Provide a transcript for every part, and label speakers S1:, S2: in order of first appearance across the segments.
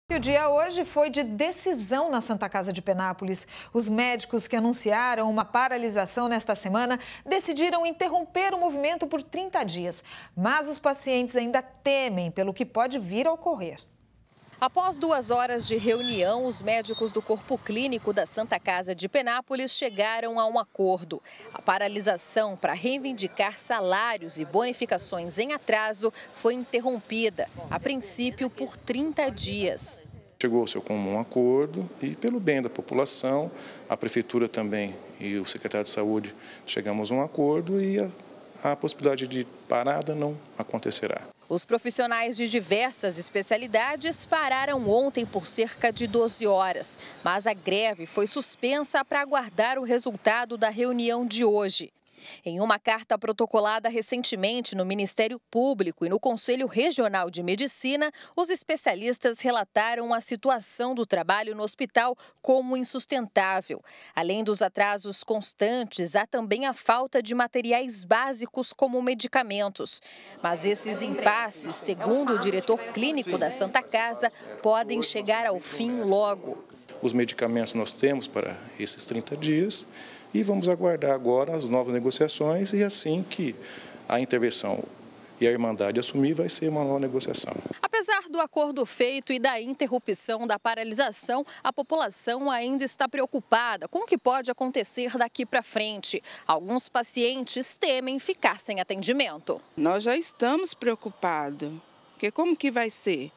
S1: E o dia hoje foi de decisão na Santa Casa de Penápolis. Os médicos que anunciaram uma paralisação nesta semana decidiram interromper o movimento por 30 dias. Mas os pacientes ainda temem pelo que pode vir a ocorrer.
S2: Após 2 horas de reunião, os médicos do Corpo Clínico da Santa Casa de Penápolis chegaram a um acordo. A paralisação para reivindicar salários e bonificações em atraso foi interrompida, a princípio por 30 dias.
S3: Chegou-se a comum acordo e, pelo bem da população, a Prefeitura também e o Secretário de Saúde chegamos a um acordo e a possibilidade de parada não acontecerá.
S2: Os profissionais de diversas especialidades pararam ontem por cerca de 12 horas, mas a greve foi suspensa para aguardar o resultado da reunião de hoje. Em uma carta protocolada recentemente no Ministério Público e no Conselho Regional de Medicina, os especialistas relataram a situação do trabalho no hospital como insustentável. Além dos atrasos constantes, há também a falta de materiais básicos como medicamentos. Mas esses impasses, segundo o diretor clínico da Santa Casa, podem chegar ao fim logo.
S3: Os medicamentos nós temos para esses 30 dias e vamos aguardar agora as novas negociações e assim que a intervenção e a Irmandade assumir, vai ser uma nova negociação.
S2: Apesar do acordo feito e da interrupção da paralisação, a população ainda está preocupada com o que pode acontecer daqui para frente. Alguns pacientes temem ficar sem atendimento.
S4: Nós já estamos preocupados, porque como que vai ser?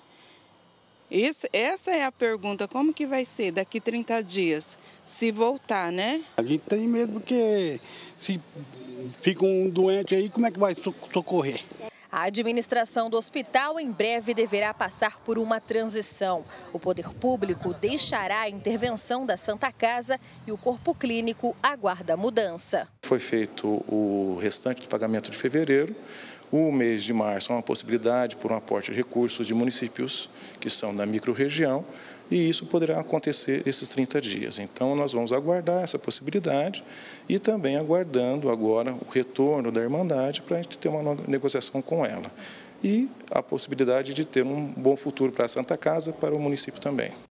S4: Essa é a pergunta, como que vai ser daqui 30 dias, se voltar, né?
S5: A gente tem medo porque se fica um doente aí, como é que vai socorrer?
S2: A administração do hospital em breve deverá passar por uma transição. O poder público deixará a intervenção da Santa Casa e o Corpo Clínico aguarda a mudança.
S3: Foi feito o restante do pagamento de fevereiro. O mês de março é uma possibilidade por um aporte de recursos de municípios que são da microrregião e isso poderá acontecer esses 30 dias. Então, nós vamos aguardar essa possibilidade e também aguardando agora o retorno da Irmandade para a gente ter uma negociação com ela. E a possibilidade de ter um bom futuro para a Santa Casa, para o município também.